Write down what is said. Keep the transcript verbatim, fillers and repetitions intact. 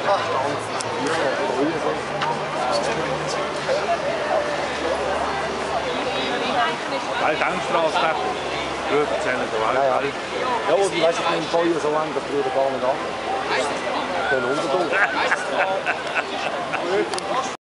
Weil Tankstraße da. Früher erzählen der Wald. Ja, ja. Ja, und ich weiss, ich bin im Feuer so lang, dass wir gar nicht an. Ich kann runter.